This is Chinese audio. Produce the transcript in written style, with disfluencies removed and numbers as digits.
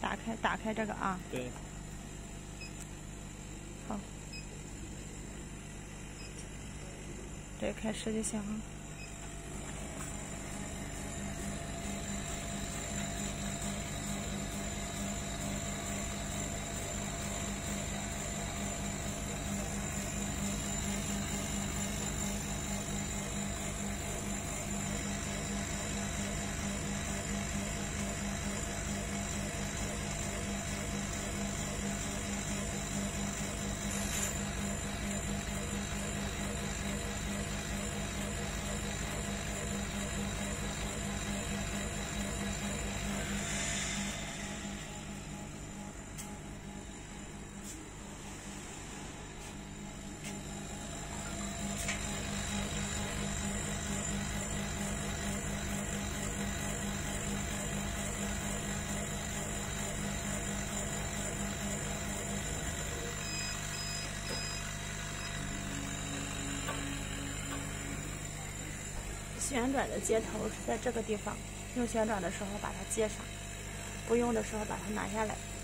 打开这个啊。 对。 好。对，开始就行了。旋转的接头是在这个地方，用旋转的时候把它接上，不用的时候把它拿下来。